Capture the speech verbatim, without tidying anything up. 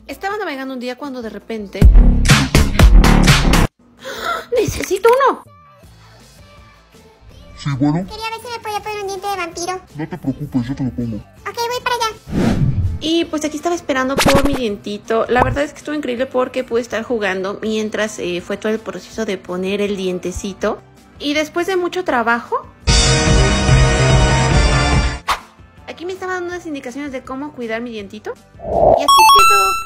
Estaba navegando un día cuando de repente... ¡Ah! ¡Necesito uno! Sí, bueno. Quería ver si me podía poner un diente de vampiro. No te preocupes, yo te lo pongo. Ok, voy para allá. Y pues aquí estaba esperando por mi dientito. La verdad es que estuvo increíble porque pude estar jugando mientras eh, fue todo el proceso de poner el dientecito. Y después de mucho trabajo... Aquí me estaban dando unas indicaciones de cómo cuidar mi dientito. Y así quedó.